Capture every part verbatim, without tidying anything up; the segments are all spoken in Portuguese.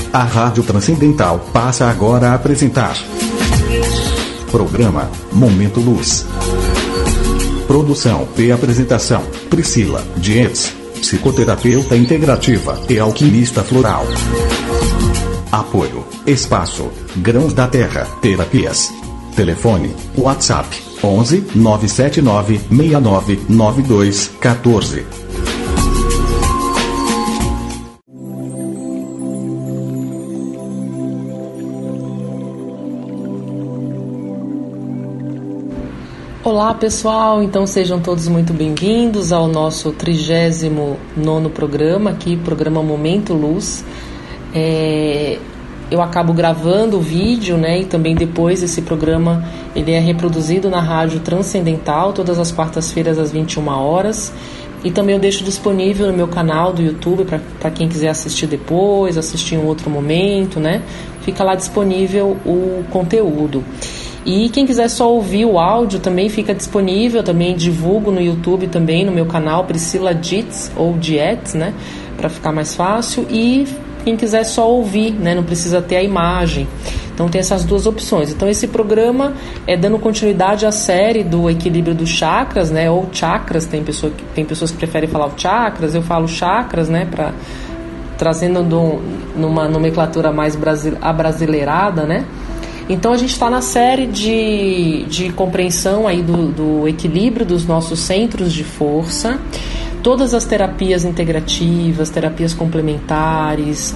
A Rádio Transcendental passa agora a apresentar Programa Momento Luz. Produção e apresentação: Priscila Dietz, psicoterapeuta integrativa e alquimista floral. Apoio: Espaço Grãos da Terra Terapias. Telefone: WhatsApp onze nove sete nove seis nove nove dois um quatro. Olá pessoal, então sejam todos muito bem-vindos ao nosso trigésimo nono programa aqui, programa Momento Luz. É, eu acabo gravando o vídeo, né, e também depois esse programa ele é reproduzido na Rádio Transcendental todas as quartas-feiras às vinte e uma horas, e também eu deixo disponível no meu canal do YouTube para quem quiser assistir depois, assistir em outro momento, né, fica lá disponível o conteúdo. E quem quiser só ouvir o áudio também fica disponível, também divulgo no YouTube também, no meu canal Priscila Dietz, ou Dietz, né, para ficar mais fácil. E quem quiser só ouvir, né, não precisa ter a imagem. Então tem essas duas opções. Então esse programa é dando continuidade à série do equilíbrio dos chakras, né, ou chakras, tem, pessoa, tem pessoas que preferem falar o chakras, eu falo chakras, né, para trazendo do, numa nomenclatura mais brasil, abrasileirada, né. Então a gente está na série de, de compreensão aí do, do equilíbrio dos nossos centros de força. Todas as terapias integrativas, terapias complementares,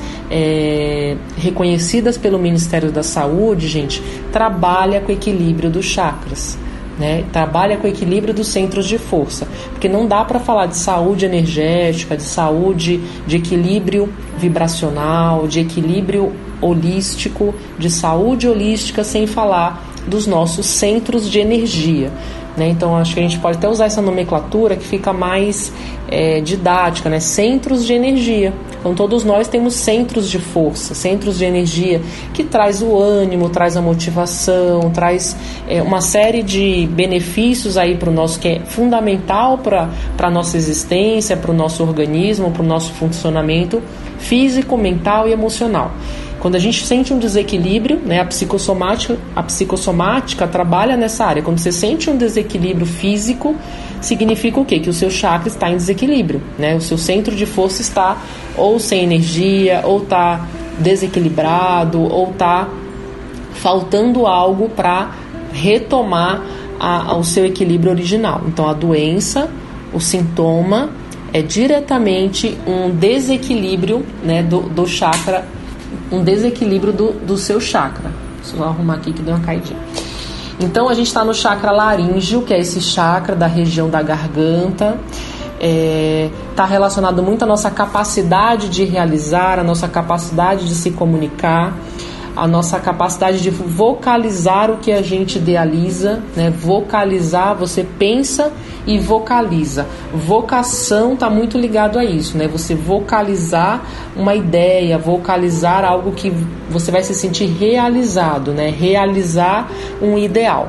é, reconhecidas pelo Ministério da Saúde, gente, trabalha com o equilíbrio dos chakras. Né, trabalha com o equilíbrio dos centros de força, porque não dá para falar de saúde energética, de saúde, de equilíbrio vibracional, de equilíbrio holístico, de saúde holística, sem falar dos nossos centros de energia. Né? Então acho que a gente pode até usar essa nomenclatura que fica mais é, didática, né? Centros de energia. Então todos nós temos centros de força, centros de energia que traz o ânimo, traz a motivação, traz é, uma série de benefícios aí para o nosso, que é fundamental para a nossa existência, para o nosso organismo, para o nosso funcionamento físico, mental e emocional. Quando a gente sente um desequilíbrio, né, a psicossomática, a psicossomática trabalha nessa área. Quando você sente um desequilíbrio físico, significa o quê? Que o seu chakra está em desequilíbrio, né? O seu centro de força está ou sem energia, ou está desequilibrado, ou está faltando algo para retomar a, a, o seu equilíbrio original. Então a doença, o sintoma, é diretamente um desequilíbrio, né, do, do chakra, um desequilíbrio do, do seu chakra. Deixa eu arrumar aqui que deu uma caidinha. Então a gente está no chakra laríngeo, que é esse chakra da região da garganta. Está é, relacionado muito à nossa capacidade de realizar, a nossa capacidade de se comunicar, a nossa capacidade de vocalizar o que a gente idealiza, né? Vocalizar, você pensa e vocaliza. Vocação está muito ligado a isso, né? Você vocalizar uma ideia, vocalizar algo que você vai se sentir realizado, né? Realizar um ideal.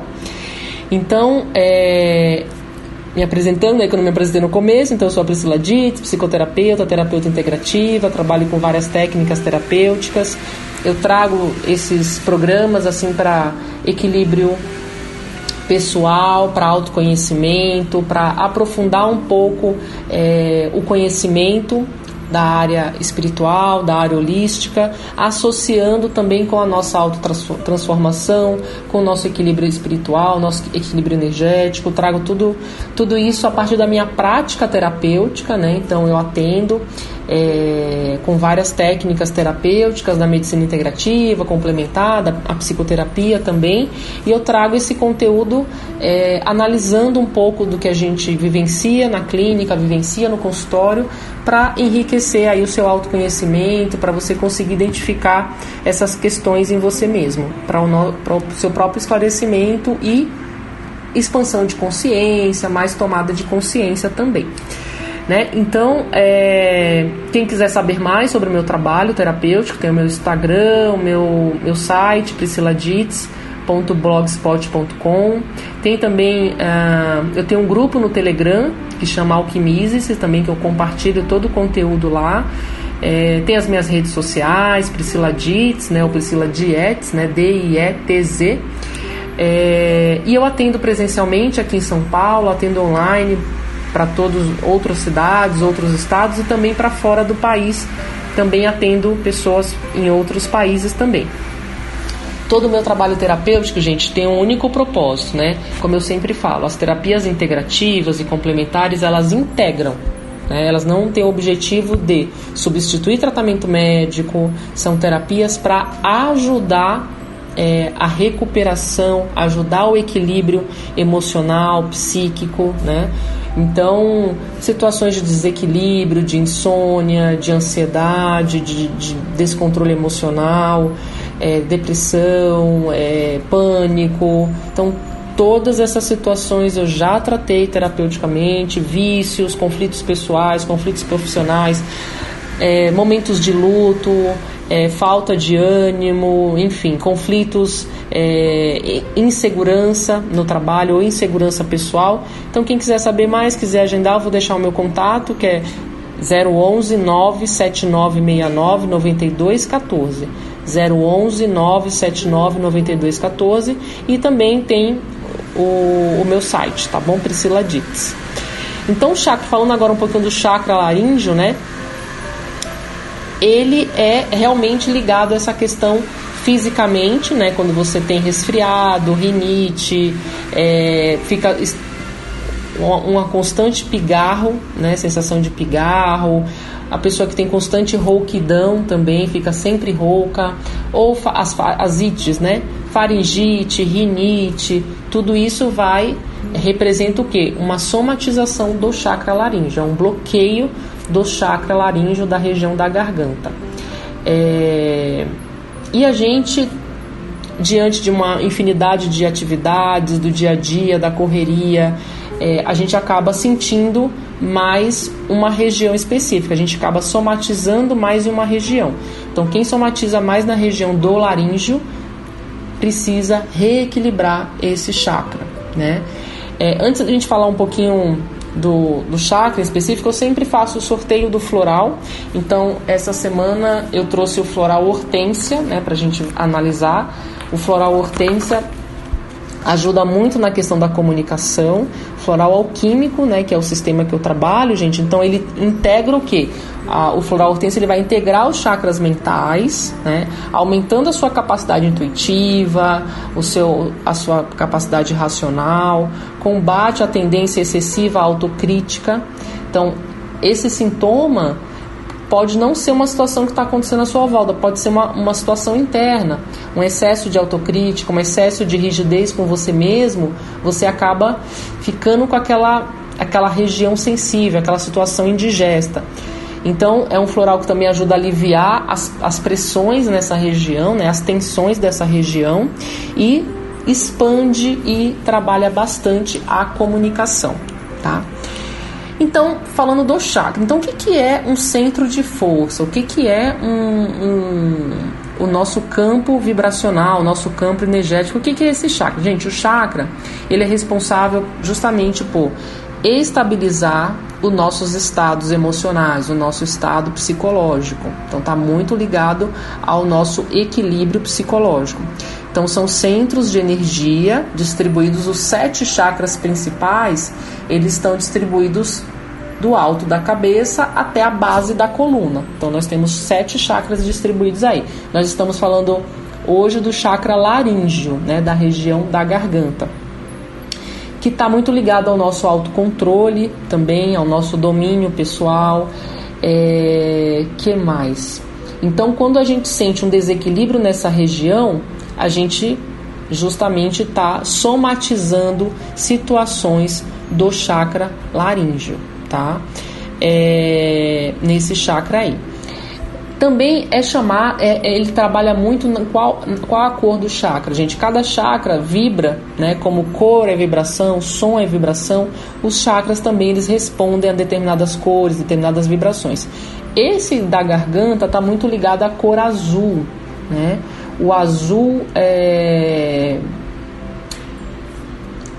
Então, é... me apresentando, né, que eu não me apresentei no começo, então eu sou a Priscila Dietz, psicoterapeuta, terapeuta integrativa, trabalho com várias técnicas terapêuticas. Eu trago esses programas assim para equilíbrio pessoal, para autoconhecimento, para aprofundar um pouco é, o conhecimento da área espiritual, da área holística, associando também com a nossa autotransformação, com o nosso equilíbrio espiritual, nosso equilíbrio energético. Trago tudo, tudo isso a partir da minha prática terapêutica, né? Então eu atendo é, com várias técnicas terapêuticas da medicina integrativa, complementada, a psicoterapia também, e eu trago esse conteúdo é, analisando um pouco do que a gente vivencia na clínica, vivencia no consultório, para enriquecer aí o seu autoconhecimento, para você conseguir identificar essas questões em você mesmo, para o, no, para o seu próprio esclarecimento e expansão de consciência, mais tomada de consciência também. Né? Então, é, quem quiser saber mais sobre o meu trabalho terapêutico, tem o meu Instagram, o meu, meu site, priscila dietz ponto blogspot ponto com. Tem também, uh, eu tenho um grupo no Telegram que chama Alquimize-se também, que eu compartilho todo o conteúdo lá. É, tem as minhas redes sociais, Priscila Dietz, né, ou Priscila Dietz, né, D I E T Z. É, e eu atendo presencialmente aqui em São Paulo, atendo online para todas outras cidades, outros estados e também para fora do país. Também atendo pessoas em outros países também. Todo o meu trabalho terapêutico, gente, tem um único propósito, né? Como eu sempre falo, as terapias integrativas e complementares, elas integram. Elas não têm o objetivo de substituir tratamento médico, são terapias para ajudar é, a recuperação, ajudar o equilíbrio emocional, psíquico, né? Então, situações de desequilíbrio, de insônia, de ansiedade, de, de descontrole emocional, é, depressão, é, pânico. Então, todas essas situações eu já tratei terapeuticamente, vícios, conflitos pessoais, conflitos profissionais, é, momentos de luto, é, falta de ânimo, enfim, conflitos, é, insegurança no trabalho ou insegurança pessoal. Então, quem quiser saber mais, quiser agendar, eu vou deixar o meu contato, que é zero onze, nove sete nove seis nove, nove dois um quatro. zero onze, nove sete nove, nove dois um quatro. E também tem o, o meu site, tá bom? Priscila Dietz. Então, o chakra, falando agora um pouquinho do chakra laríngeo, né? Ele é realmente ligado a essa questão fisicamente, né? Quando você tem resfriado, rinite, é, fica uma, uma constante pigarro, né? Sensação de pigarro. A pessoa que tem constante rouquidão também fica sempre rouca. Ou as, as ites, né? Faringite, rinite, tudo isso vai, representa o quê? Uma somatização do chakra laríngeo, é um bloqueio do chakra laríngeo da região da garganta. É, e a gente, diante de uma infinidade de atividades do dia a dia, da correria, é, a gente acaba sentindo mais uma região específica, a gente acaba somatizando mais em uma região. Então, quem somatiza mais na região do laríngeo precisa reequilibrar esse chakra, né? É, antes da gente falar um pouquinho do, do chakra em específico, eu sempre faço o sorteio do floral. Então, essa semana eu trouxe o floral hortênsia, né, pra gente analisar. O floral hortênsia ajuda muito na questão da comunicação. Floral alquímico, né, que é o sistema que eu trabalho, gente. Então, ele integra o quê? Ah, o floral hortênsia, ele vai integrar os chakras mentais, né, aumentando a sua capacidade intuitiva, o seu, a sua capacidade racional, combate a tendência excessiva à autocrítica. Então, esse sintoma pode não ser uma situação que está acontecendo à sua volta, pode ser uma, uma situação interna, um excesso de autocrítica, um excesso de rigidez com você mesmo, você acaba ficando com aquela, aquela região sensível, aquela situação indigesta. Então, é um floral que também ajuda a aliviar as, as pressões nessa região, né, as tensões dessa região, e expande e trabalha bastante a comunicação, tá? Então, falando do chakra, então o que, que é um centro de força? O que, que é um, um, o nosso campo vibracional, o nosso campo energético? O que, que é esse chakra? Gente, o chakra, ele é responsável justamente por estabilizar os nossos estados emocionais, o nosso estado psicológico. Então, está muito ligado ao nosso equilíbrio psicológico. Então, são centros de energia distribuídos, os sete chakras principais, eles estão distribuídos do alto da cabeça até a base da coluna. Então, nós temos sete chakras distribuídos aí. Nós estamos falando hoje do chakra laríngeo, né, da região da garganta, que está muito ligado ao nosso autocontrole também, ao nosso domínio pessoal. É, que mais? Então, quando a gente sente um desequilíbrio nessa região, a gente justamente está somatizando situações do chakra laríngeo, tá? É, nesse chakra aí. Também é chamar, é, ele trabalha muito na qual, qual a cor do chakra, gente. Cada chakra vibra, né? Como cor é vibração, som é vibração, os chakras também eles respondem a determinadas cores, determinadas vibrações. Esse da garganta está muito ligado à cor azul, né? O azul é...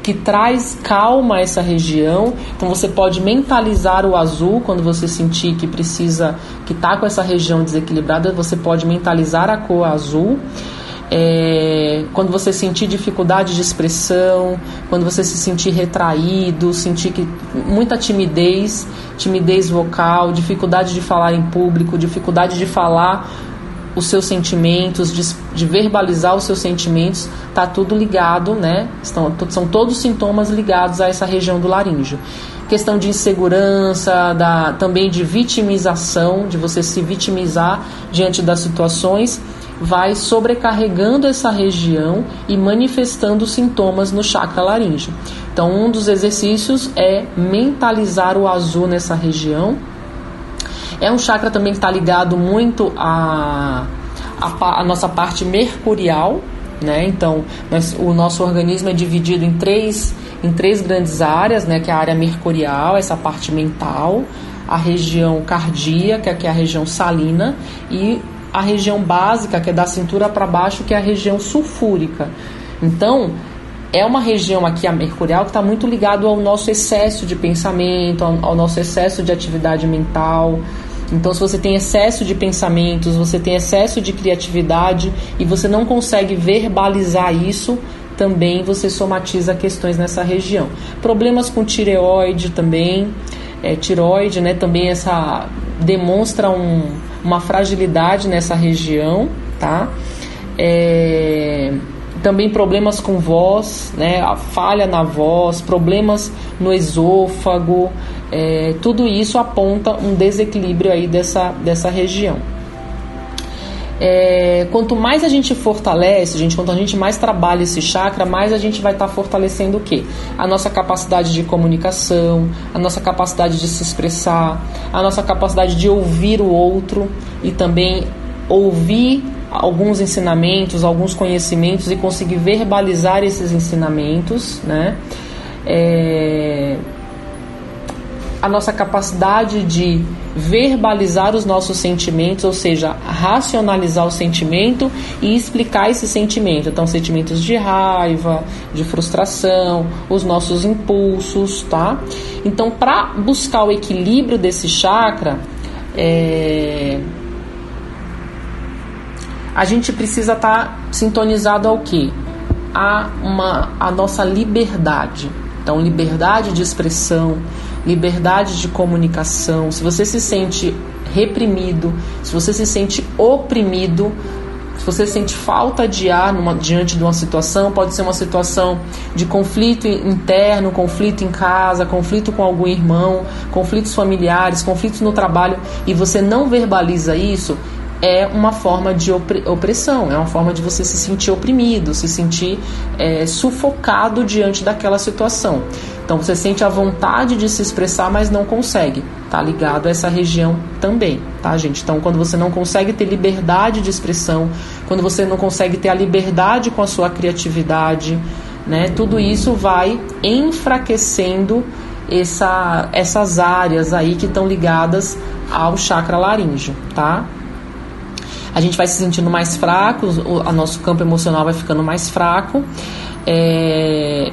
que traz calma a essa região. Então você pode mentalizar o azul quando você sentir que precisa, que está com essa região desequilibrada, você pode mentalizar a cor azul. É, quando você sentir dificuldade de expressão, quando você se sentir retraído, sentir que muita timidez, timidez vocal, dificuldade de falar em público, dificuldade de falar os seus sentimentos, de, de verbalizar os seus sentimentos, está tudo ligado, né? Estão, são todos sintomas ligados a essa região do laríngeo. Questão de insegurança, da, também de vitimização, de você se vitimizar diante das situações, vai sobrecarregando essa região e manifestando sintomas no chakra laríngeo. Então, um dos exercícios é mentalizar o azul nessa região. É um chakra também que está ligado muito à a, a, a nossa parte mercurial, né? Então, nós, o nosso organismo é dividido em três, em três grandes áreas, né? Que é a área mercurial, essa parte mental, a região cardíaca, que é a região salina, e a região básica, que é da cintura para baixo, que é a região sulfúrica. Então, é uma região aqui, a mercurial, que está muito ligado ao nosso excesso de pensamento, ao, ao nosso excesso de atividade mental. Então, se você tem excesso de pensamentos, você tem excesso de criatividade e você não consegue verbalizar isso, também você somatiza questões nessa região. Problemas com tireoide também, é, tireoide, né, também essa, demonstra um, uma fragilidade nessa região, tá? É, também problemas com voz, né, a falha na voz, problemas no esôfago, é, tudo isso aponta um desequilíbrio aí dessa, dessa região. É, quanto mais a gente fortalece, gente, quanto a gente mais trabalha esse chakra, mais a gente vai estar tá fortalecendo o quê? A nossa capacidade de comunicação, a nossa capacidade de se expressar, a nossa capacidade de ouvir o outro e também ouvir alguns ensinamentos, alguns conhecimentos e conseguir verbalizar esses ensinamentos, né? É... A nossa capacidade de verbalizar os nossos sentimentos, ou seja, racionalizar o sentimento e explicar esse sentimento. Então, sentimentos de raiva, de frustração, os nossos impulsos, tá? Então, para buscar o equilíbrio desse chakra, é... a gente precisa estar tá sintonizado ao quê? A, uma, a nossa liberdade. Então, liberdade de expressão, liberdade de comunicação. Se você se sente reprimido, se você se sente oprimido, se você sente falta de ar numa, diante de uma situação, pode ser uma situação de conflito interno, conflito em casa, conflito com algum irmão, conflitos familiares, conflitos no trabalho, e você não verbaliza isso, é uma forma de opressão, é uma forma de você se sentir oprimido, se sentir é, sufocado diante daquela situação. Então você sente a vontade de se expressar, mas não consegue. Tá ligado a essa região também, tá, gente? Então, quando você não consegue ter liberdade de expressão, quando você não consegue ter a liberdade com a sua criatividade, né? Tudo isso vai enfraquecendo essa, essas áreas aí que estão ligadas ao chakra laríngeo, tá? A gente vai se sentindo mais fraco, o nosso campo emocional vai ficando mais fraco. É...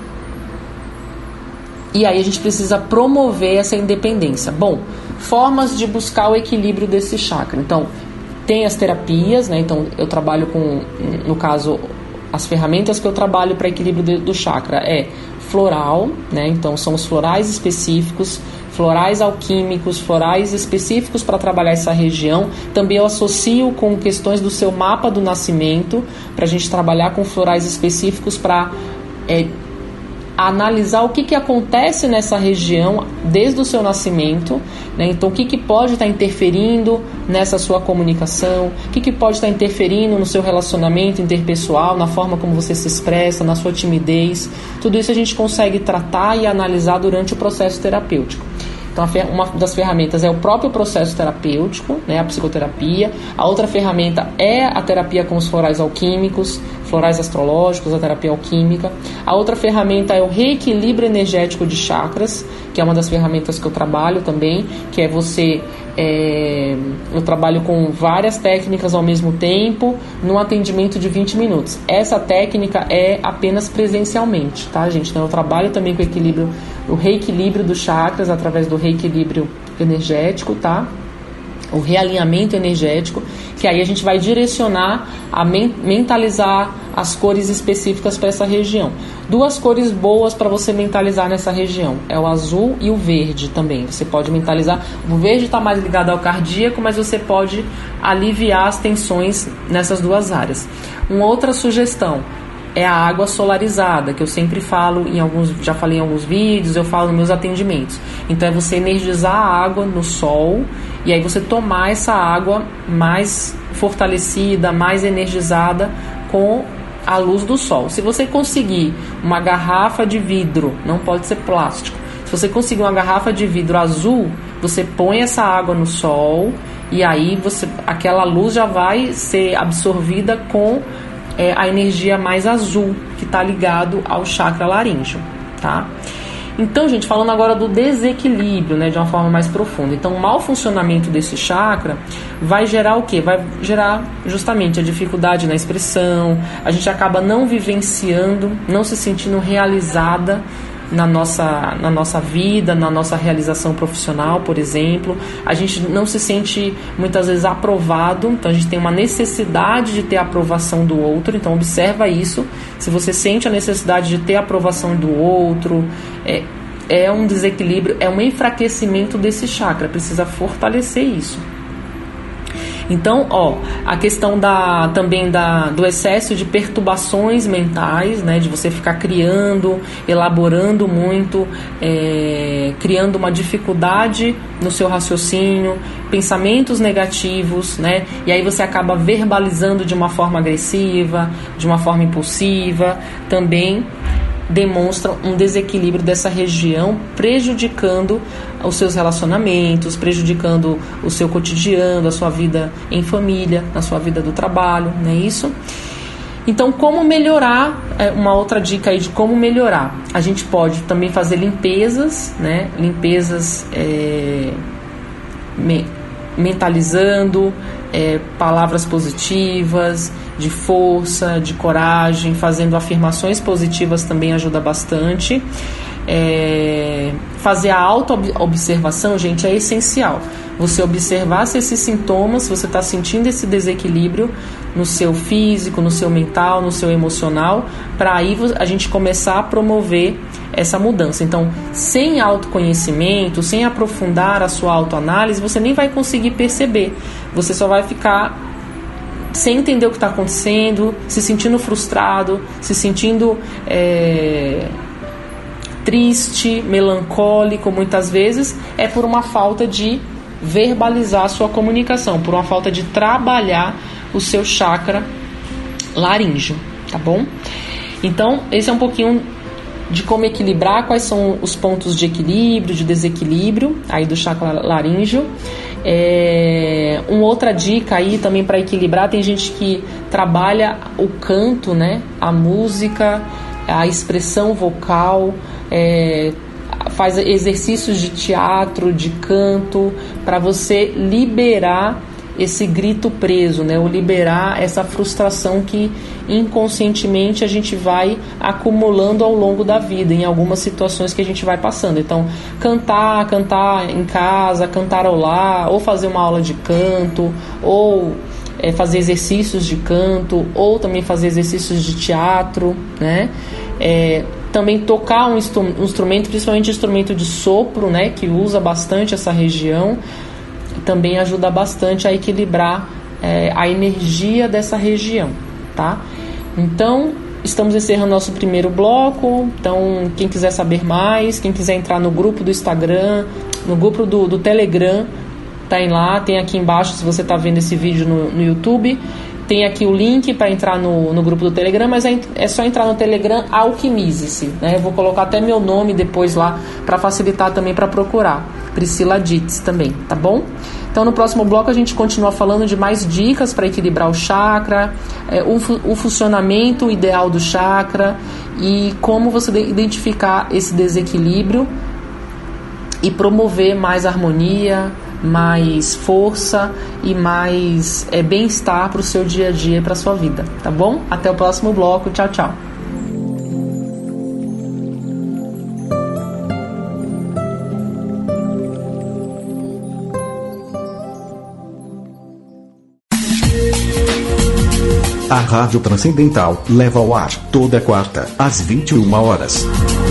E aí a gente precisa promover essa independência. Bom, formas de buscar o equilíbrio desse chakra. Então, tem as terapias, né? Então, eu trabalho com, no caso, as ferramentas que eu trabalho para equilíbrio do, do chakra é floral, né? Então, são os florais específicos, florais alquímicos, florais específicos para trabalhar essa região. Também eu associo com questões do seu mapa do nascimento, para a gente trabalhar com florais específicos para é, analisar o que, que acontece nessa região desde o seu nascimento, né? Então, o que, que pode estar interferindo nessa sua comunicação, o que, que pode estar interferindo no seu relacionamento interpessoal, na forma como você se expressa, na sua timidez. Tudo isso a gente consegue tratar e analisar durante o processo terapêutico. Então, Então, uma das ferramentas é o próprio processo terapêutico, né, a psicoterapia. A outra ferramenta é a terapia com os florais alquímicos, florais astrológicos, a terapia alquímica. A outra ferramenta é o reequilíbrio energético de chakras, que é uma das ferramentas que eu trabalho também, que é você... É, eu trabalho com várias técnicas ao mesmo tempo, num atendimento de vinte minutos. Essa técnica é apenas presencialmente, tá, gente? Então, eu trabalho também com o equilíbrio, o reequilíbrio dos chakras através do reequilíbrio energético, tá? O realinhamento energético, que aí a gente vai direcionar, a men- mentalizar as cores específicas para essa região. Duas cores boas para você mentalizar nessa região é o azul e o verde também. Você pode mentalizar. O verde está mais ligado ao cardíaco, mas você pode aliviar as tensões nessas duas áreas. Uma outra sugestão é a água solarizada, que eu sempre falo em alguns, já falei em alguns vídeos, eu falo nos meus atendimentos. Então é você energizar a água no sol e aí você tomar essa água mais fortalecida, mais energizada com a luz do sol. Se você conseguir uma garrafa de vidro, não pode ser plástico, se você conseguir uma garrafa de vidro azul, você põe essa água no sol e aí você, aquela luz já vai ser absorvida com é, a energia mais azul, que está ligado ao chakra laríngeo, tá? Então, gente, falando agora do desequilíbrio, né, de uma forma mais profunda. Então, o mau funcionamento desse chakra vai gerar o quê? Vai gerar justamente a dificuldade na expressão, a gente acaba não vivenciando, não se sentindo realizada na nossa, na nossa vida, na nossa realização profissional, por exemplo. A gente não se sente muitas vezes aprovado, então a gente tem uma necessidade de ter a aprovação do outro. Então observa isso, se você sente a necessidade de ter a aprovação do outro, é, é um desequilíbrio, é um enfraquecimento desse chakra, precisa fortalecer isso. Então, ó, a questão da, também da, do excesso de perturbações mentais, né, de você ficar criando, elaborando muito, é, criando uma dificuldade no seu raciocínio, pensamentos negativos, né, e aí você acaba verbalizando de uma forma agressiva, de uma forma impulsiva, também demonstram um desequilíbrio dessa região, prejudicando os seus relacionamentos, prejudicando o seu cotidiano, a sua vida em família, na sua vida do trabalho, não é isso? Então, como melhorar? Uma outra dica aí de como melhorar. A gente pode também fazer limpezas, né? Limpezas é, me, mentalizando, é, palavras positivas, de força, de coragem, fazendo afirmações positivas também ajuda bastante. É, fazer a auto-observação, gente, é essencial. Você observar se esses sintomas, se você está sentindo esse desequilíbrio no seu físico, no seu mental, no seu emocional, para aí a gente começar a promover essa mudança. Então, sem autoconhecimento, sem aprofundar a sua autoanálise, você nem vai conseguir perceber. Você só vai ficar sem entender o que está acontecendo, se sentindo frustrado, se sentindo é, triste, melancólico, muitas vezes é por uma falta de verbalizar a sua comunicação, por uma falta de trabalhar o seu chakra laríngeo, tá bom? Então, esse é um pouquinho de como equilibrar, quais são os pontos de equilíbrio, de desequilíbrio aí do chakra laríngeo. É, uma outra dica aí também para equilibrar, tem gente que trabalha o canto, né, a música, a expressão vocal, é, faz exercícios de teatro, de canto, para você liberar esse grito preso, né, ou liberar essa frustração que inconscientemente a gente vai acumulando ao longo da vida, em algumas situações que a gente vai passando. Então, cantar, cantar em casa, cantarolar, ou fazer uma aula de canto, ou é, fazer exercícios de canto, ou também fazer exercícios de teatro, né, é, também tocar um instrumento, principalmente instrumento de sopro, né, que usa bastante essa região, também ajuda bastante a equilibrar é, a energia dessa região, tá? Então, estamos encerrando nosso primeiro bloco. Então, quem quiser saber mais, quem quiser entrar no grupo do Instagram, no grupo do, do Telegram, tá em lá, tem aqui embaixo, se você está vendo esse vídeo no, no YouTube, tem aqui o link para entrar no, no grupo do Telegram, mas é, é só entrar no Telegram Alquimize-se, né? Eu vou colocar até meu nome depois lá para facilitar também para procurar. Priscila Dietz também, tá bom? Então no próximo bloco a gente continua falando de mais dicas para equilibrar o chakra, é, o, o funcionamento ideal do chakra e como você identificar esse desequilíbrio e promover mais harmonia, mais força e mais é, bem-estar para o seu dia a dia e para a sua vida, tá bom? Até o próximo bloco, tchau, tchau. A Rádio Transcendental leva ao ar toda quarta, às vinte e uma horas.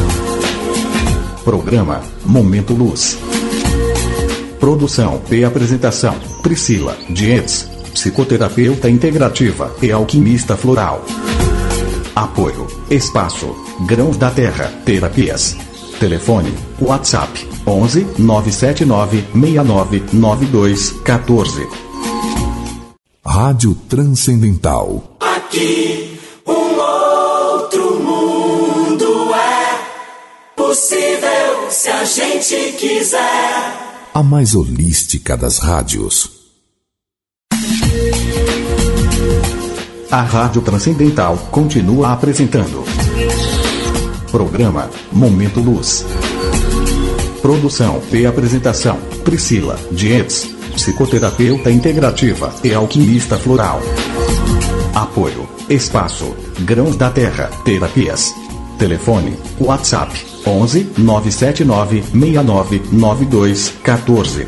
Programa Momento Luz. Produção e apresentação: Priscila Dietz, psicoterapeuta integrativa e alquimista floral. Apoio: Espaço Grãos da Terra Terapias. Telefone: WhatsApp onze nove sete nove seis nove nove dois um quatro. Rádio Transcendental. Aqui um outro mundo é possível se a gente quiser. A mais holística das rádios. A Rádio Transcendental continua apresentando Programa Momento Luz. Produção e apresentação: Priscila Dietz, psicoterapeuta integrativa e alquimista floral. Apoio: Espaço Grãos da Terra Terapias. Telefone: WhatsApp onze nove sete nove seis nove nove dois um quatro.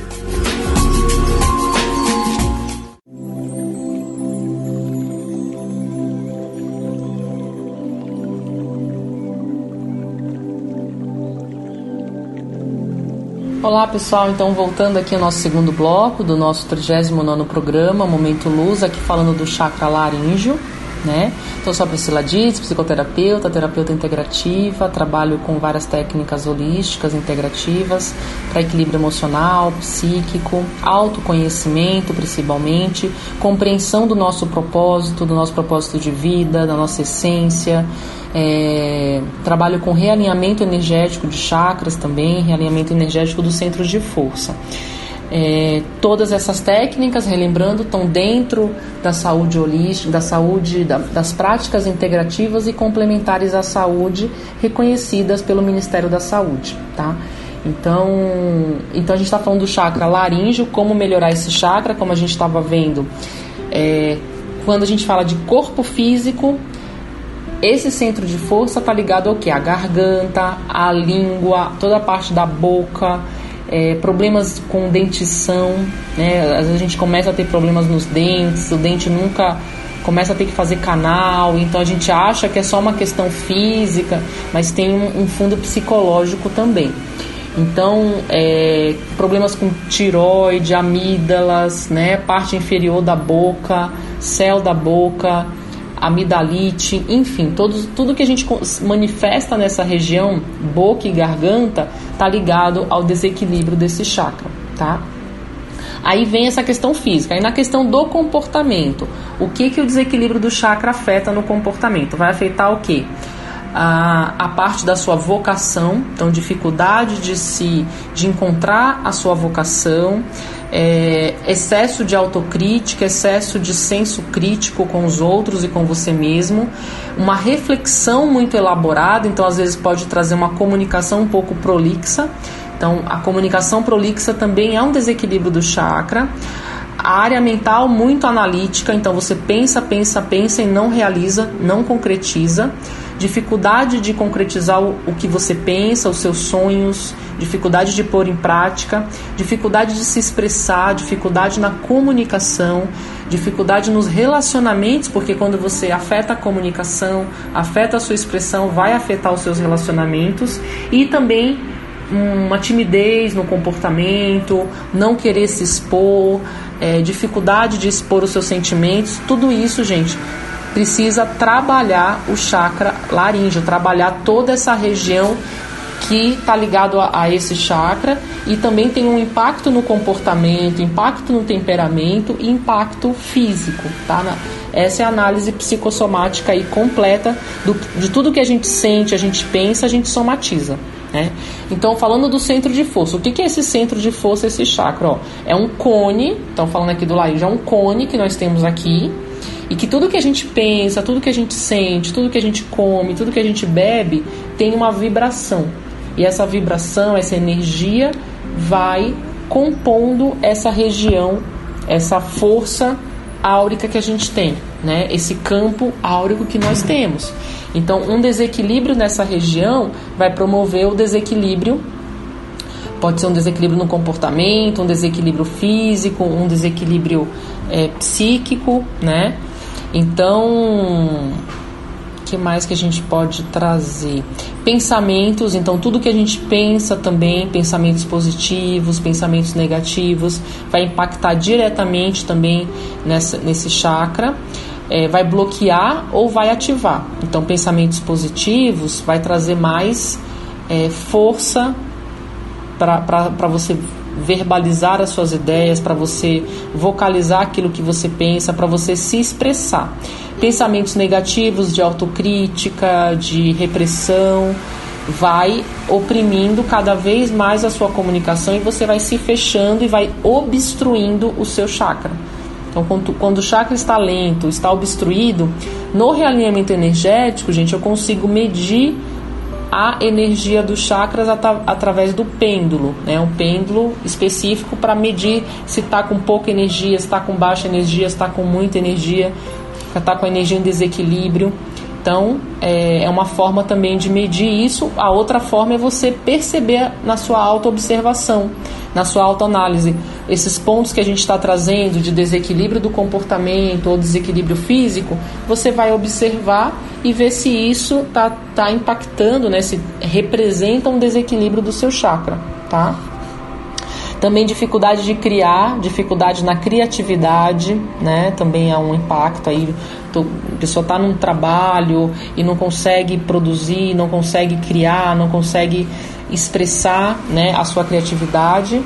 Olá pessoal, então voltando aqui ao nosso segundo bloco do nosso trigésimo nono programa Momento Luz, aqui falando do chakra laríngeo, né? Então, eu sou a Priscila Dietz, psicoterapeuta, terapeuta integrativa, trabalho com várias técnicas holísticas integrativas para equilíbrio emocional, psíquico, autoconhecimento principalmente, compreensão do nosso propósito, do nosso propósito de vida, da nossa essência. É, trabalho com realinhamento energético de chakras também, realinhamento energético dos centros de força. É, todas essas técnicas, relembrando, estão dentro da saúde holística, da saúde, da, das práticas integrativas e complementares à saúde reconhecidas pelo Ministério da Saúde, tá? Então, então a gente está falando do chakra laríngeo, como melhorar esse chakra, como a gente estava vendo, é, quando a gente fala de corpo físico, esse centro de força está ligado ao que? A garganta, a língua, toda a parte da boca, é, problemas com dentição, né? Às vezes a gente começa a ter problemas nos dentes, o dente nunca começa a ter que fazer canal, então a gente acha que é só uma questão física, mas tem um, um fundo psicológico também. Então, é, problemas com tireoide, amígdalas, né? Parte inferior da boca, céu da boca, amidalite, enfim, todos, tudo que a gente manifesta nessa região, boca e garganta, está ligado ao desequilíbrio desse chakra, tá? Aí vem essa questão física. Aí na questão do comportamento, o que, que o desequilíbrio do chakra afeta no comportamento? Vai afetar o quê? A, a parte da sua vocação, então dificuldade de se de encontrar a sua vocação, é, excesso de autocrítica, excesso de senso crítico com os outros e com você mesmo, uma reflexão muito elaborada, então às vezes pode trazer uma comunicação um pouco prolixa. Então a comunicação prolixa também é um desequilíbrio do chakra. A área mental muito analítica, então você pensa, pensa, pensa e não realiza, não concretiza. Dificuldade de concretizar o, o que você pensa, os seus sonhos, dificuldade de pôr em prática, dificuldade de se expressar, dificuldade na comunicação, dificuldade nos relacionamentos, porque quando você afeta a comunicação, afeta a sua expressão, vai afetar os seus relacionamentos, e também uma timidez no comportamento, não querer se expor, é, dificuldade de expor os seus sentimentos. Tudo isso, gente, precisa trabalhar o chakra laríngeo, trabalhar toda essa região que está ligado a, a esse chakra, e também tem um impacto no comportamento, impacto no temperamento e impacto físico, tá? Na, Essa é a análise psicossomática aí completa do, de tudo que a gente sente, a gente pensa, a gente somatiza, né? Então, falando do centro de força, o que, que é esse centro de força, esse chakra? Ó, é um cone, então falando aqui do laríngeo, é um cone que nós temos aqui, e que tudo que a gente pensa, tudo que a gente sente, tudo que a gente come, tudo que a gente bebe, tem uma vibração. E essa vibração, essa energia vai compondo essa região, essa força áurica que a gente tem, né? Esse campo áurico que nós temos. Então, um desequilíbrio nessa região vai promover o desequilíbrio. Pode ser um desequilíbrio no comportamento, um desequilíbrio físico, um desequilíbrio é, psíquico, né? Então, o que mais que a gente pode trazer? Pensamentos, então tudo que a gente pensa também, pensamentos positivos, pensamentos negativos, vai impactar diretamente também nessa, nesse chakra, é, vai bloquear ou vai ativar. Então, pensamentos positivos vai trazer mais é, força para você verbalizar as suas ideias, para você vocalizar aquilo que você pensa, para você se expressar. Pensamentos negativos de autocrítica, de repressão, vai oprimindo cada vez mais a sua comunicação e você vai se fechando e vai obstruindo o seu chakra. Então, quando, quando o chakra está lento, está obstruído, no realinhamento energético, gente, eu consigo medir a energia dos chakras at- através do pêndulo, né? Um pêndulo específico para medir se está com pouca energia, se está com baixa energia, se está com muita energia, se está com a energia em desequilíbrio. Então, é, é uma forma também de medir isso. A outra forma é você perceber na sua autoobservação, na sua autoanálise, esses pontos que a gente está trazendo de desequilíbrio do comportamento ou desequilíbrio físico, você vai observar e ver se isso está tá impactando, né, se representa um desequilíbrio do seu chakra, tá? Também dificuldade de criar, dificuldade na criatividade, né? Também há um impacto aí. A pessoa está num trabalho e não consegue produzir, não consegue criar, não consegue expressar, né, a sua criatividade.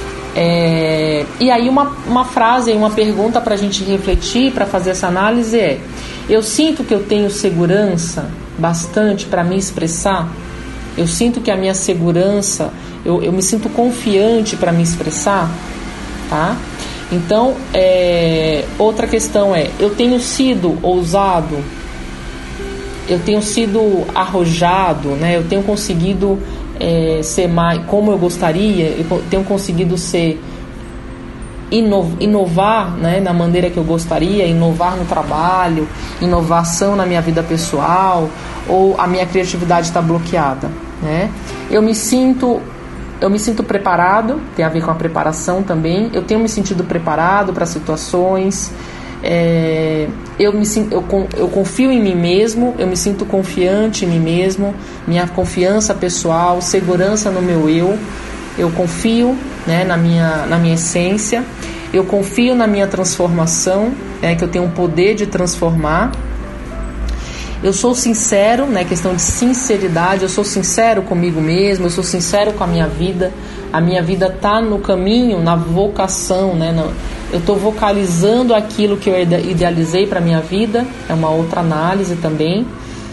É, e aí uma, uma frase, uma pergunta para a gente refletir, para fazer essa análise é: eu sinto que eu tenho segurança bastante para me expressar? Eu sinto que a minha segurança, eu, eu me sinto confiante para me expressar, tá? Então, é, outra questão é: eu tenho sido ousado, eu tenho sido arrojado, né? Eu tenho conseguido é, ser mais como eu gostaria, eu tenho conseguido ser ino, inovar, né, na maneira que eu gostaria, inovar no trabalho, inovação na minha vida pessoal, ou a minha criatividade está bloqueada, né? Eu me sinto Eu me sinto preparado, tem a ver com a preparação também. Eu tenho me sentido preparado para situações. É, eu, me, eu, eu confio em mim mesmo, eu me sinto confiante em mim mesmo, minha confiança pessoal, segurança no meu eu. Eu confio, né, na, minha, na minha essência. Eu confio na minha transformação, né, que eu tenho um poder de transformar. Eu sou sincero, né, questão de sinceridade, eu sou sincero comigo mesmo, eu sou sincero com a minha vida, a minha vida está no caminho, na vocação, né, no, eu estou vocalizando aquilo que eu idealizei para a minha vida, é uma outra análise também.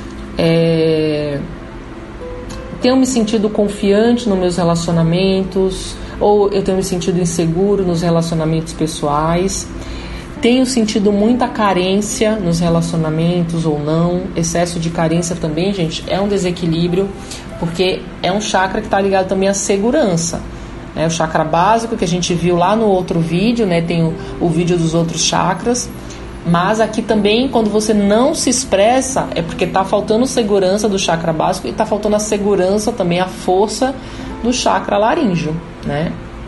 É, tenho me sentido confiante nos meus relacionamentos, ou eu tenho me sentido inseguro nos relacionamentos pessoais. Tenho sentido muita carência nos relacionamentos ou não. Excesso de carência também, gente, é um desequilíbrio, porque é um chakra que está ligado também à segurança, né? O chakra básico que a gente viu lá no outro vídeo, né? Tem o, o vídeo dos outros chakras. Mas aqui também, quando você não se expressa, é porque está faltando segurança do chakra básico e está faltando a segurança também, a força do chakra laríngeo, né?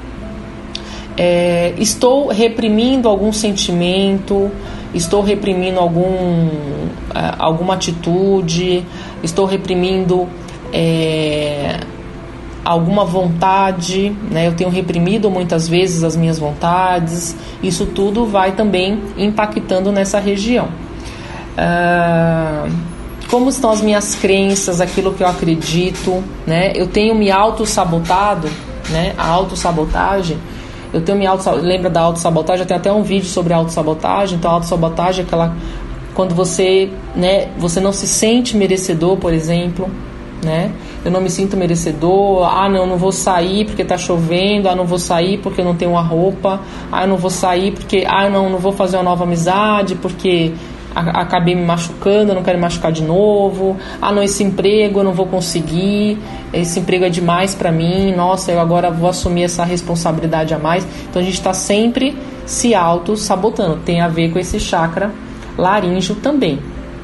É, estou reprimindo algum sentimento, estou reprimindo algum, alguma atitude, estou reprimindo é, alguma vontade, né? Eu tenho reprimido muitas vezes as minhas vontades. Isso tudo vai também impactando nessa região. Ah, como estão as minhas crenças, aquilo que eu acredito, né? Eu tenho me auto-sabotado, né? A autossabotagem eu tenho minha auto, lembra da autossabotagem? Eu tenho até um vídeo sobre a autossabotagem. Então a autossabotagem é aquela quando você, né, você não se sente merecedor, por exemplo, né? Eu não me sinto merecedor. Ah, não, não vou sair porque tá chovendo. Ah, não vou sair porque eu não tenho uma roupa. Ah, eu não vou sair porque ah, não, não vou fazer uma nova amizade porque acabei me machucando, eu não quero me machucar de novo. Ah, não, esse emprego eu não vou conseguir, esse emprego é demais para mim, nossa, eu agora vou assumir essa responsabilidade a mais. Então a gente está sempre se auto-sabotando. Tem a ver com esse chakra laríngeo também.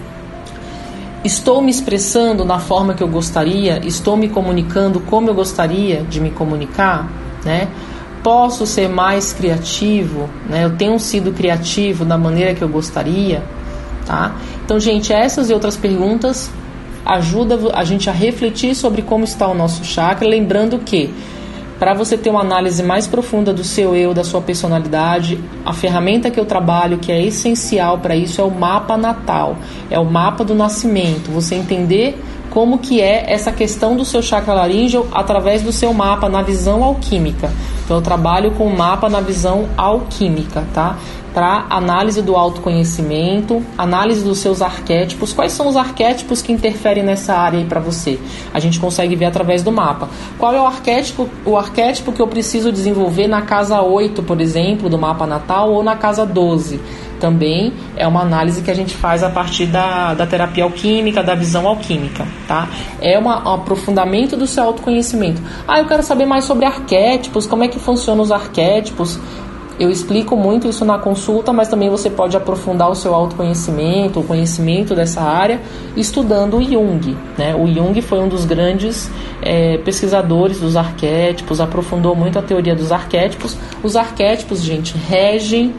Estou me expressando na forma que eu gostaria? Estou me comunicando como eu gostaria de me comunicar, né? Posso ser mais criativo, né? Eu tenho sido criativo da maneira que eu gostaria? Tá? Então, gente, essas e outras perguntas ajudam a gente a refletir sobre como está o nosso chakra, lembrando que para você ter uma análise mais profunda do seu eu, da sua personalidade, a ferramenta que eu trabalho, que é essencial para isso, é o mapa natal, é o mapa do nascimento, você entender como que é essa questão do seu chakra laríngeo através do seu mapa na visão alquímica. Então eu trabalho com o mapa na visão alquímica, tá? Para análise do autoconhecimento, análise dos seus arquétipos. Quais são os arquétipos que interferem nessa área aí para você? A gente consegue ver através do mapa. Qual é o arquétipo, o arquétipo que eu preciso desenvolver na casa oito, por exemplo, do mapa natal, ou na casa doze? Também é uma análise que a gente faz a partir da, da terapia alquímica, da visão alquímica, tá? É uma, um aprofundamento do seu autoconhecimento. Ah, eu quero saber mais sobre arquétipos, como é que funcionam os arquétipos. Eu explico muito isso na consulta, mas também você pode aprofundar o seu autoconhecimento, o conhecimento dessa área, estudando o Jung, né? O Jung foi um dos grandes é, pesquisadores dos arquétipos, aprofundou muito a teoria dos arquétipos. Os arquétipos, gente, regem,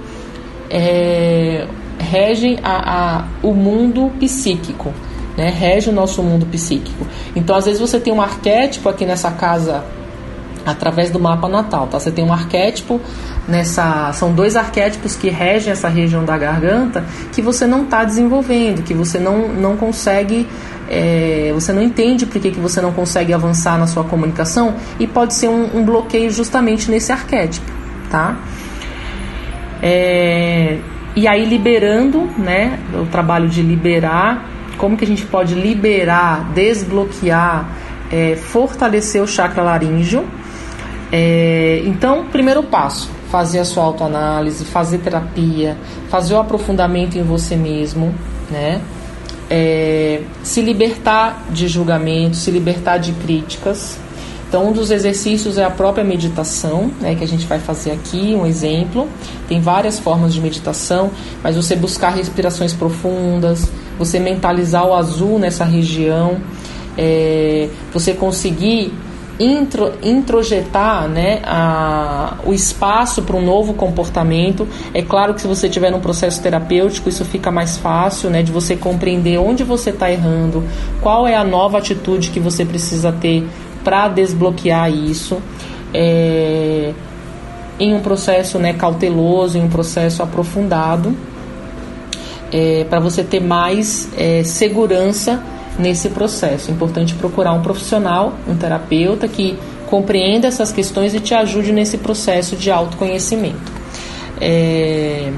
é, regem a, a, o mundo psíquico, né? Rege o nosso mundo psíquico. Então, às vezes você tem um arquétipo aqui nessa casa através do mapa natal, tá? Você tem um arquétipo nessa, são dois arquétipos que regem essa região da garganta que você não está desenvolvendo, que você não, não consegue, é, você não entende por que, que você não consegue avançar na sua comunicação, e pode ser um, um bloqueio justamente nesse arquétipo, tá? É, e aí liberando, né, o trabalho de liberar, como que a gente pode liberar, desbloquear, é, fortalecer o chakra laríngeo. É, então, primeiro passo, fazer a sua autoanálise, fazer terapia, fazer o aprofundamento em você mesmo, né? É, se libertar de julgamentos, se libertar de críticas. Então, um dos exercícios é a própria meditação, né, que a gente vai fazer aqui, um exemplo. Tem várias formas de meditação, mas você buscar respirações profundas, você mentalizar o azul nessa região, é, você conseguir Intro, introjetar, né, a, o espaço para um novo comportamento. É claro que se você estiver num processo terapêutico, isso fica mais fácil, né, de você compreender onde você está errando, qual é a nova atitude que você precisa ter para desbloquear isso, é, em um processo, né, cauteloso, em um processo aprofundado, é, para você ter mais é, segurança nesse processo. É importante procurar um profissional, um terapeuta que compreenda essas questões e te ajude nesse processo de autoconhecimento. É...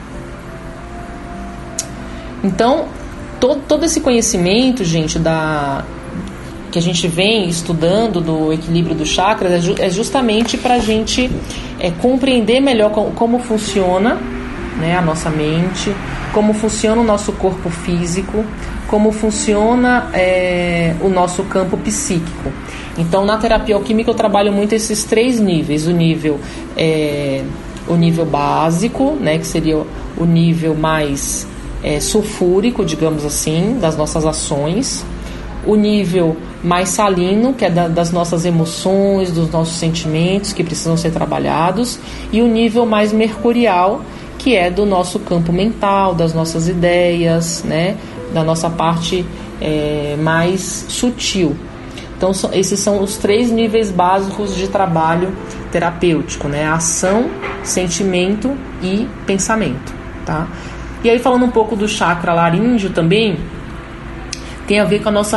Então, todo, todo esse conhecimento, gente, da... que a gente vem estudando do equilíbrio dos chakras é, ju... é justamente para a gente é, compreender melhor como, como funciona, né, a nossa mente, como funciona o nosso corpo físico, como funciona é, o nosso campo psíquico. Então, na terapia alquímica eu trabalho muito esses três níveis: o nível, é, o nível básico, né, que seria o nível mais é, sulfúrico, digamos assim, das nossas ações; o nível mais salino, que é da, das nossas emoções, dos nossos sentimentos, que precisam ser trabalhados; e o nível mais mercurial, que é do nosso campo mental, das nossas ideias, né, da nossa parte é, mais sutil. Então, so, esses são os três níveis básicos de trabalho terapêutico, né? Ação, sentimento e pensamento, tá? E aí, falando um pouco do chakra laríngeo também, tem a ver com a nossa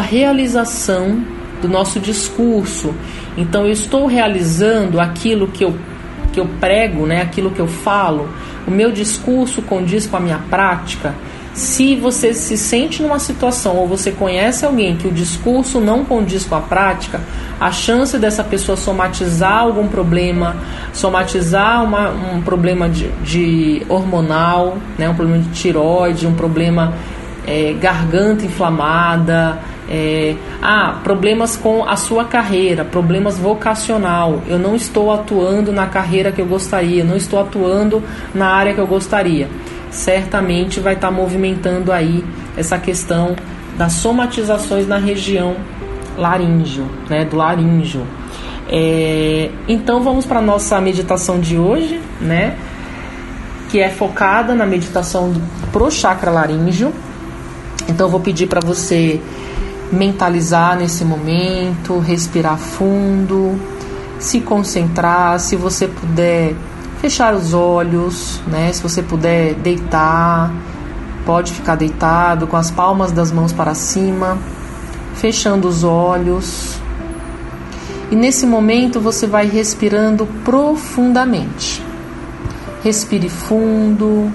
realização do nosso discurso. Então, eu estou realizando aquilo que eu que eu prego, né, aquilo que eu falo, o meu discurso condiz com a minha prática. Se você se sente numa situação ou você conhece alguém que o discurso não condiz com a prática, a chance dessa pessoa somatizar algum problema, somatizar uma, um problema de, de hormonal, né, um problema de tireoide, um problema é, garganta inflamada, é, ah, problemas com a sua carreira, problemas vocacional, eu não estou atuando na carreira que eu gostaria, não estou atuando na área que eu gostaria. Certamente vai estar movimentando aí essa questão das somatizações na região laríngeo, né, do laríngeo. É, então vamos para a nossa meditação de hoje, né, que é focada na meditação pro chakra laríngeo. Então eu vou pedir para você mentalizar nesse momento, respirar fundo, se concentrar, se você puder fechar os olhos, né? Se você puder deitar, pode ficar deitado com as palmas das mãos para cima, fechando os olhos. E nesse momento você vai respirando profundamente. Respire fundo,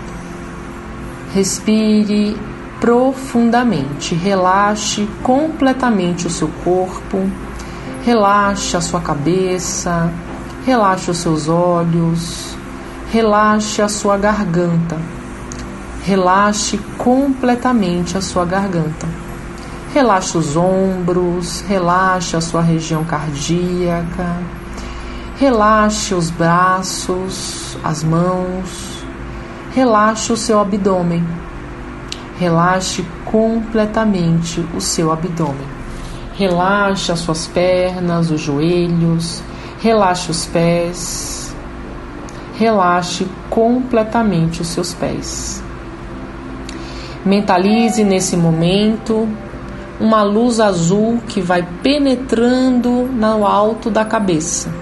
respire profundamente, relaxe completamente o seu corpo, relaxe a sua cabeça, relaxe os seus olhos, relaxe a sua garganta, relaxe completamente a sua garganta, relaxe os ombros, relaxe a sua região cardíaca, relaxe os braços, as mãos, relaxe o seu abdômen, relaxe completamente o seu abdômen, relaxe as suas pernas, os joelhos, relaxe os pés, relaxe completamente os seus pés. Mentalize nesse momento uma luz azul que vai penetrando no alto da cabeça.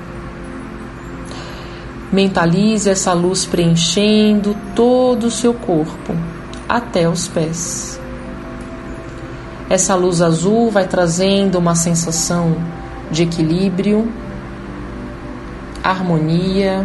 Mentalize essa luz preenchendo todo o seu corpo, até os pés. Essa luz azul vai trazendo uma sensação de equilíbrio, harmonia,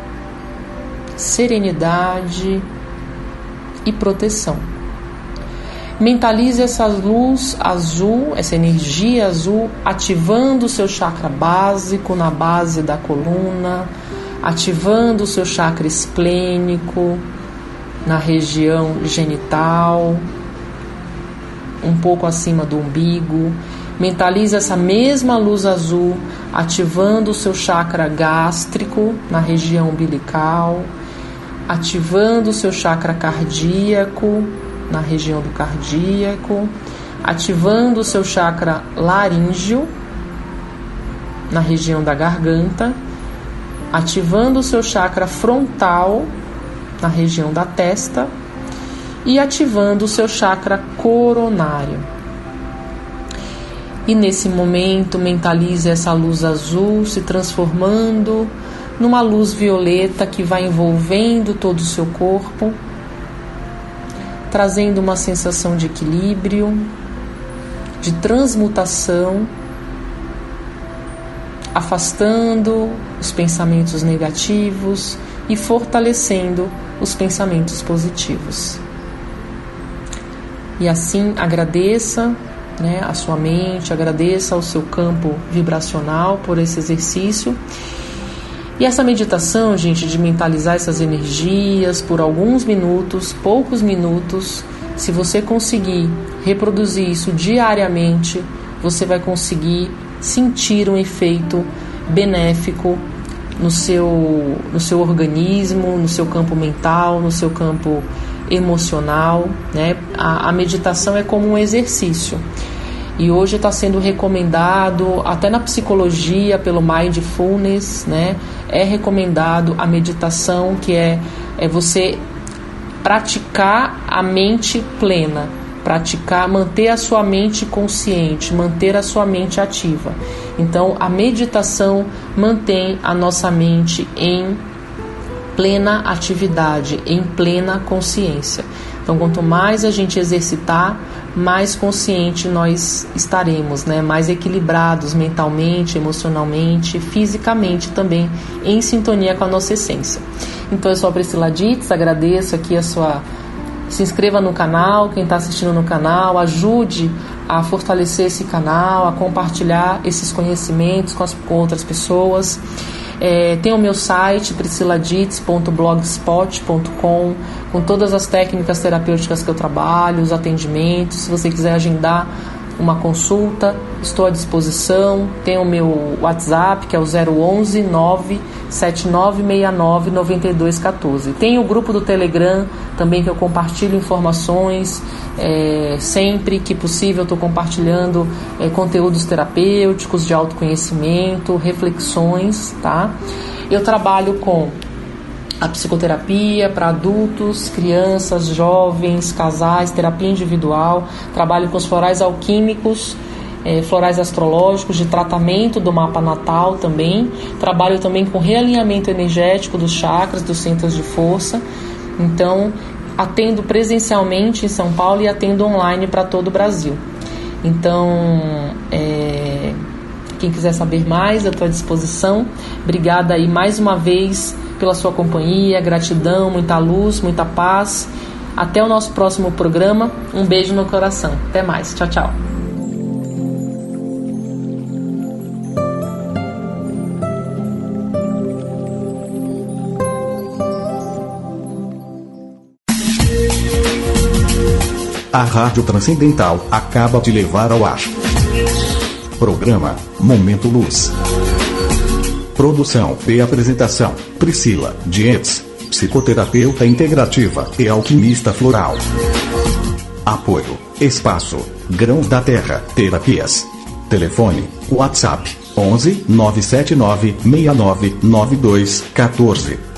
serenidade e proteção. Mentalize essa luz azul, essa energia azul, ativando o seu chakra básico na base da coluna, ativando o seu chakra esplênico na região genital, um pouco acima do umbigo. Mentalize essa mesma luz azul ativando o seu chakra gástrico na região umbilical, ativando o seu chakra cardíaco na região do cardíaco, ativando o seu chakra laríngeo na região da garganta, ativando o seu chakra frontal na região da testa e ativando o seu chakra coronário. E nesse momento mentalize essa luz azul se transformando numa luz violeta que vai envolvendo todo o seu corpo, trazendo uma sensação de equilíbrio, de transmutação, afastando os pensamentos negativos e fortalecendo os pensamentos positivos. E assim agradeça, né, a sua mente, agradeça ao seu campo vibracional por esse exercício. E essa meditação, gente, de mentalizar essas energias por alguns minutos, poucos minutos, se você conseguir reproduzir isso diariamente, você vai conseguir sentir um efeito benéfico no seu, no seu organismo, no seu campo mental, no seu campo emocional, né? A, a meditação é como um exercício. E hoje está sendo recomendado, até na psicologia, pelo Mindfulness, né? É recomendado a meditação, que é, é você praticar a mente plena, praticar, manter a sua mente consciente, manter a sua mente ativa. Então, a meditação mantém a nossa mente em plena atividade, em plena consciência. Então, quanto mais a gente exercitar, mais consciente nós estaremos, né? Mais equilibrados mentalmente, emocionalmente, fisicamente também, em sintonia com a nossa essência. Então eu sou a Priscila Dietz, agradeço aqui a sua... Se inscreva no canal, quem está assistindo no canal, ajude a fortalecer esse canal, a compartilhar esses conhecimentos com, as, com outras pessoas. É, tem o meu site, priscila dietz ponto blogspot ponto com, com todas as técnicas terapêuticas que eu trabalho, os atendimentos. Se você quiser agendar uma consulta, estou à disposição. Tem o meu WhatsApp, que é o zero onze, nove sete nove seis nove, nove dois um quatro. Tem o grupo do Telegram também, que eu compartilho informações, é, sempre que possível eu estou compartilhando é, conteúdos terapêuticos, de autoconhecimento, reflexões, tá? Eu trabalho com a psicoterapia para adultos, crianças, jovens, casais, terapia individual. Trabalho com os florais alquímicos, é, florais astrológicos, de tratamento do mapa natal também. Trabalho também com realinhamento energético dos chakras, dos centros de força. Então, atendo presencialmente em São Paulo e atendo online para todo o Brasil. Então, é, quem quiser saber mais, eu estou à disposição. Obrigada aí mais uma vez pela sua companhia, gratidão, muita luz, muita paz. Até o nosso próximo programa. Um beijo no coração. Até mais. Tchau, tchau. A Rádio Transcendental acaba de levar ao ar. Programa Momento Luz. Produção e apresentação: Priscila Dietz, psicoterapeuta integrativa e alquimista floral. Apoio: Espaço Grãos da Terra Terapias. Telefone: WhatsApp onze, nove sete nove, seis nove nove dois um quatro.